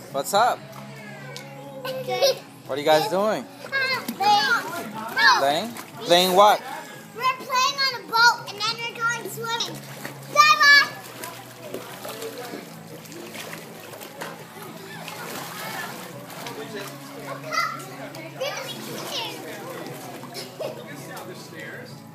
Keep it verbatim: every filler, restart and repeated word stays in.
What's up? Good. What are you guys doing? Playing. No. Playing? Playing what? We're playing on a boat and then we're going swimming. Bye-bye. Really? The stairs.